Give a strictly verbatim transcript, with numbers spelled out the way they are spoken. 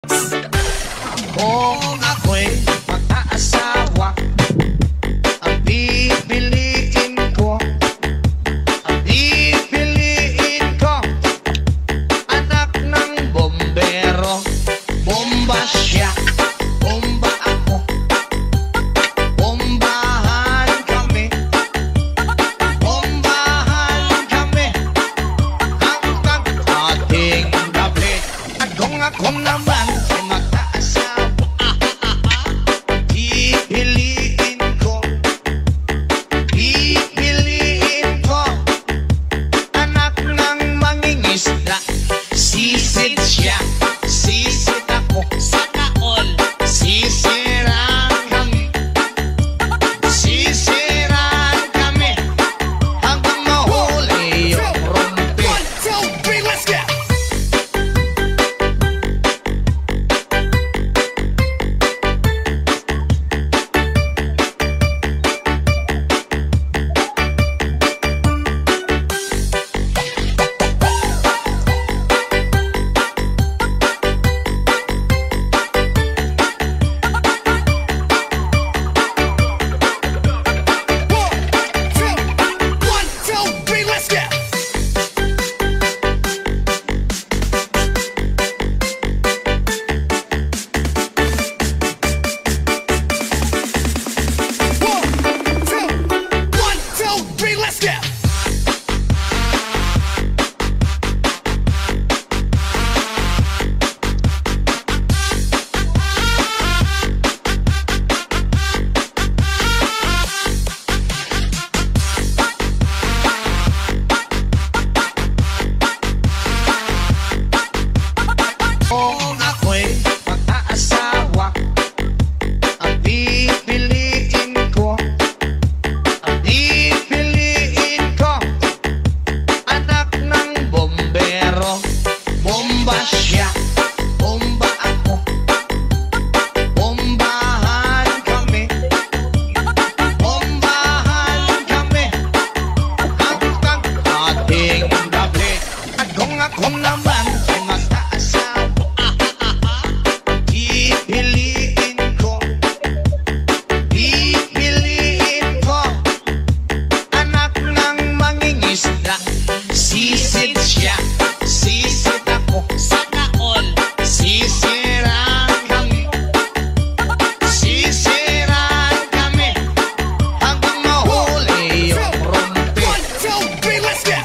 Kung ako'y mag-aasawa, ang pipiliin ko, ang pipiliin ko, anak ng bombero. Bomba siya, bomba ako, bombahan kami, bombahan kami hanggang ating gabi. At kung ako naman ay mag-aasawa, pipiliin ko, pipiliin ko, anak ng mangingisda. Sisid siya, sisid ako, sana all. Sisiraan kami, sisiraan kami hanggang mahuli yung rumpi. One, two, three, let's go! Kung ako'y mag-aasawa, ang pipiliin ko, ang pipiliin ko, anak ng bombero. Bomba siya, bomba ako, bombahan kami, bombahan kami hanggang ating gabi. At kung ako naman ay mag-aasawa, pipiliin ko, pipiliin ko, anak ng mangingisda. Sisid siya, sisid ako, sana all. Sisiraan kami, sisiraan kami hanggang mahuli yung rumpi. One, two, three, let's go!